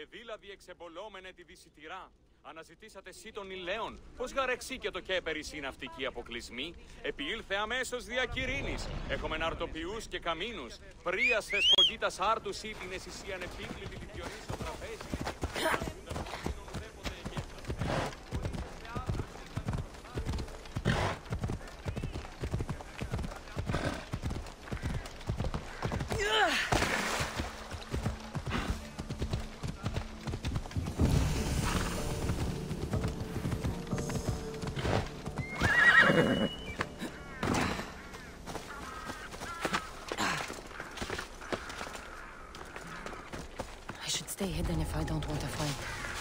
Εδήλα διεξεμπολόμενε τη δυσιτηρά. Αναζητήσατε εσύ των ηλαίων. Πώς γαρεξί και το κέπερις οι ναυτικοί αποκλεισμοί. Επιήλθε αμέσως δια Κυρίνης. Έχουμε ναρτοποιούς και καμίνους. Πρίας θεσπογήτας άρτους ή την εσυσίαν επίκλητη τη Διονύσο τραπέζι. I should stay hidden if I don't want a fight.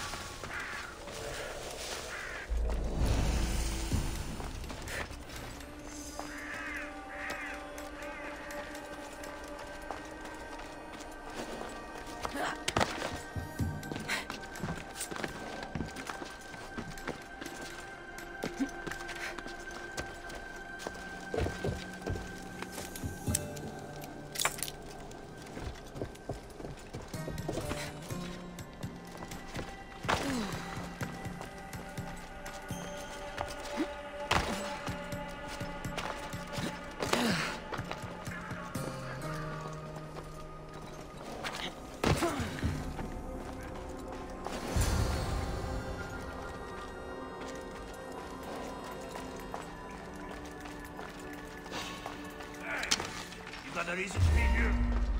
Got a reason to be here.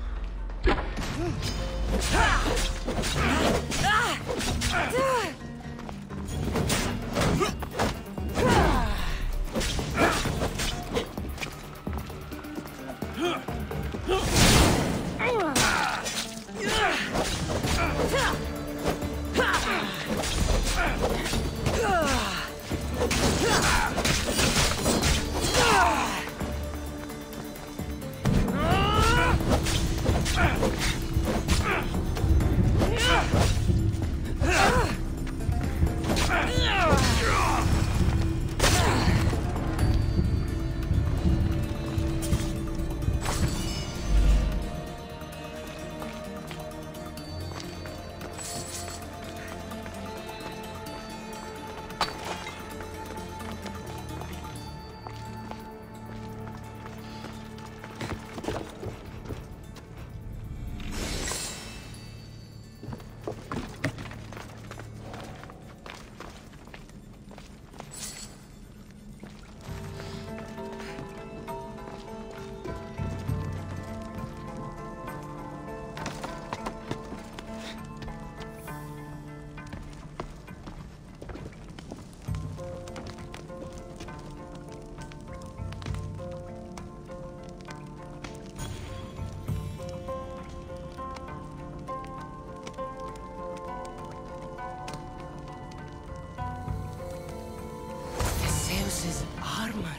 Zeus's armor.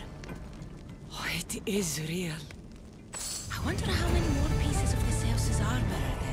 Oh, it is real. I wonder how many more pieces of the Zeus's armor are there.